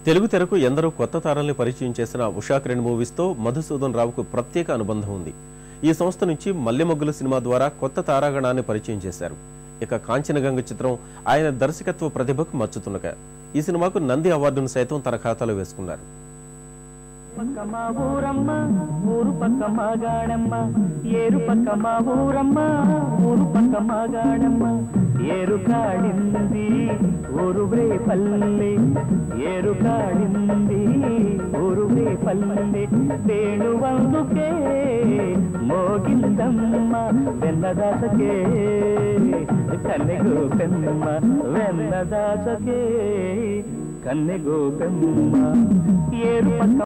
తెలుగు తెరకు ఎందరో కొత్త తారల్ని పరిచయం చేసిన ఉషా కిరణ్ మూవీస్తో మధుసూదన్ రావుకు ప్రత్యేక అనుబంధం ఉంది. ఈ సంస్థ నుంచి మల్లెమొగ్గుల సినిమా ద్వారా కొత్త తారాగణాన్ని పరిచయం చేశారు. ఇక కాంచనగంగ చిత్రం ఆయన దర్శకత్వ ప్రతిభకు మచ్చుతున్నక ఈ సినిమాకు నంది అవార్డును సైతం తన ఖాతాలో వేసుకున్నారు. పక్కమా ఊరమ్మ ఊరు పక్కమ గాడమ్మ ఏరు పక్కమా ఊరమ్మ ఊరు పక్కమ గాడమ్మ ఏరు కాడింది ఊరువే పల్లె ఏరు కాడింది ఊరువే పల్లె వేణువందుకే మోగిందమ్మ వెన్నదాసకే కన్నెగో పెన్నమ్మ వెన్నదాసకే కన్నెగో పెన్నమ్మ ఏరు పక్క